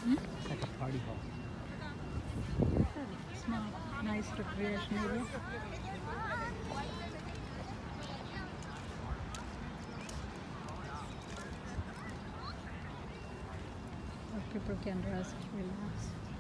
Hmm? It's like a party hall. Small, nice recreation area. Where people can rest, relax.